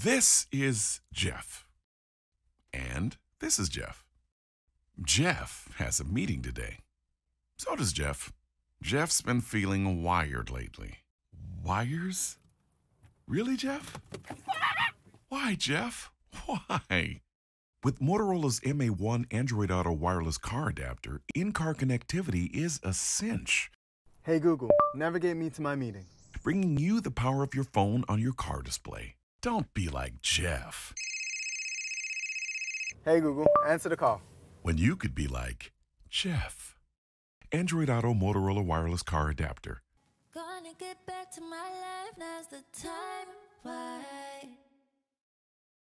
This is Jeff. And this is Jeff. Jeff has a meeting today. So does Jeff. Jeff's been feeling wired lately. Wires? Really, Jeff? Why, Jeff? Why? With Motorola's MA1 Android Auto wireless car adapter, in-car connectivity is a cinch. Hey Google, navigate me to my meeting. Bringing you the power of your phone on your car display. Don't be like Jeff. Hey Google, answer the call. When you could be like Jeff. Android Auto Motorola wireless car adapter. Gonna get back to my life, now's the time. Why?